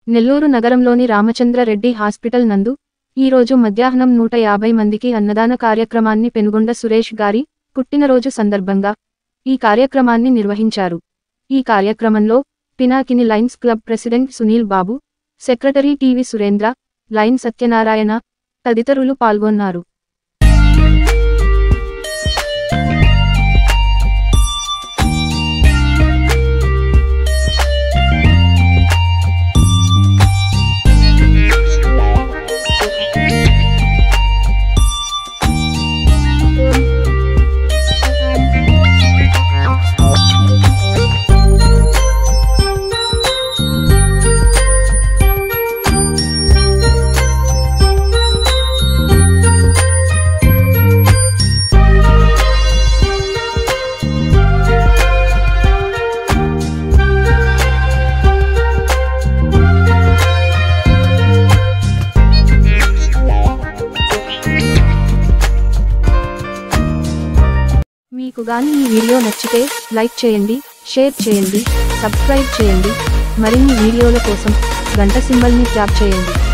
నెల్లూరు నగరంలోని రామచంద్ర రెడ్డి హాస్పిటల్ నందు ఈరోజు మధ్యాహ్నం 150 మందికి అన్నదాన కార్యక్రమాన్ని పెనుగొండ సురేష్ గారి పుట్టినరోజు సందర్భంగా ఈ కార్యక్రమాన్ని నిర్వహించారు. ఈ కార్యక్రమంలో Pinakini lions club president Sunil Babu, secretary TV Surendra, lion Satyanarayana తదితరులు పాల్గొన్నారు. మీకు గాని ఈ వీడియో నచ్చితే లైక్ చేయండి, షేర్ చేయండి, సబ్స్క్రైబ్ చేయండి. మరిన్ని వీడియోల కోసం గంట సింబల్ని ట్యాప్ చేయండి.